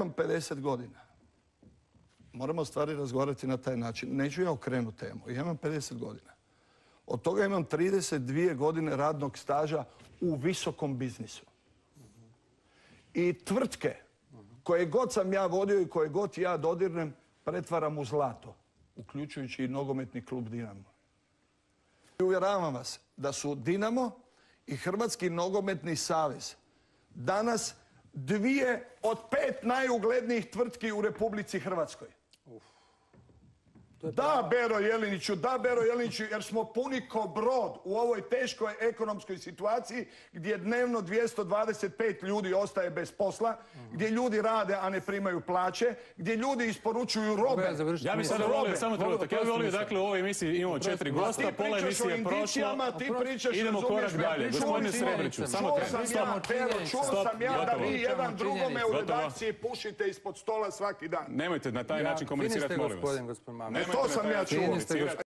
Imam 50 godina. Moramo stvari razgovarati na taj način. Neću ja okrenuti temu. Ja imam 50 godina. Od toga imam 32 godine radnog staža u visokom biznisu. I tvrtke koje god sam ja vodio i koje god ja dodirnem, pretvaram u zlato, uključujući i nogometni klub Dinamo. I uvjeravam vas da su Dinamo i Hrvatski nogometni savez danas 2 od 5 najuglednijih tvrtki u Republici Hrvatskoj. Da, Bero Jeliniću, jer smo puni ko brod u ovoj teškoj ekonomskoj situaciji gdje dnevno 225 ljudi ostaje bez posla, gdje ljudi rade, a ne primaju plaće, gdje ljudi isporučuju robe. Ja bih sada volio, samo trenutak, ja bih volio, dakle, u ovoj emisiji imamo 4 gosta, pola emisije je prošlo, idemo korak dalje. Gospodine Srebrniću, samo čuo sam ja da vi jedan drugome u redakciji pušite ispod stola svaki dan. Nemojte na taj način komunicirati, molim vas. To sam ja čuo.